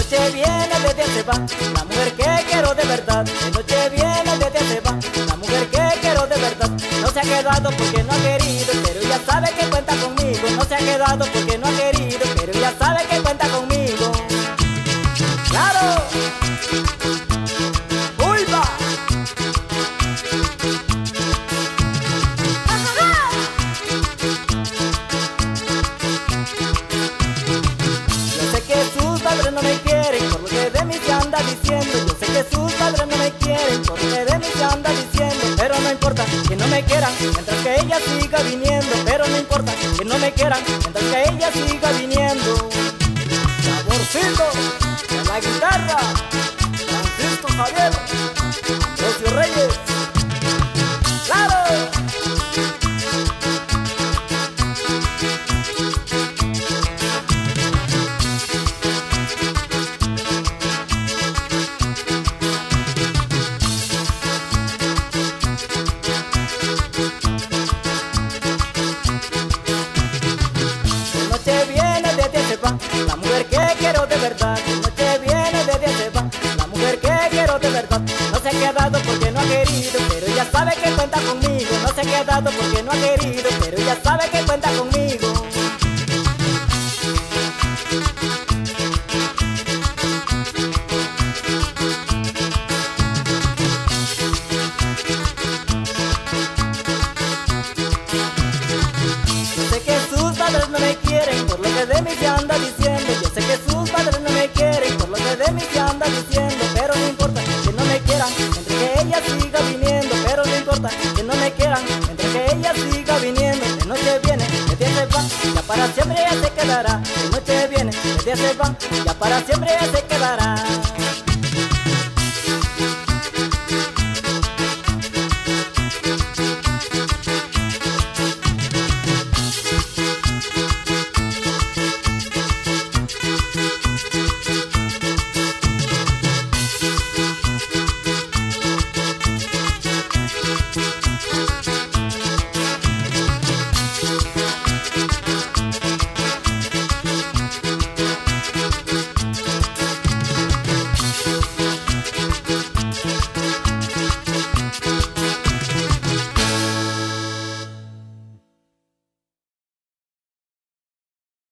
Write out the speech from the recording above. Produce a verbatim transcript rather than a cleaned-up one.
noche viene, de día se va, la mujer que quiero de verdad. De noche viene, de día se va, la mujer que quiero de verdad. No se ha quedado porque no ha querido, pero ella sabe que cuenta conmigo. No se ha quedado porque no ha querido, pero ella sabe que cuenta conmigo. ¡Claro! ¡Ulva! Yo sé que sus padres no me quieren por lo que de mí se anda diciendo. Yo sé que sus padres no me quieren por lo que de mí se anda diciendo. Pero no importa que no me quieran mientras que ella siga viniendo. Pero no importa que no me quieran mientras que ella siga viniendo. Saborcito de la guitarra, Francisco Javier, Ambrosio Reyes. ¡Claro! De noche viene, de día se va, la mujer que quiero de verdad. De noche viene, de día se va, la mujer que quiero de verdad. No se ha quedado porque no ha querido, pero ella sabe que cuenta conmigo. No se ha quedado porque no ha querido, pero ella sabe que cuenta conmigo. Yo sé que sus padres no me quieren por lo que de mí se anda diciendo. Yo sé que sus padres no me quieren por lo que de mí se anda diciendo. Pero no importa que no me quieran mientras que ella siga viniendo. Pero no importa que no me quieran mientras que ella siga viniendo. De noche viene, de día se va, ya para siempre ella se quedará. De noche viene, de día se va, ya para siempre ella se quedará.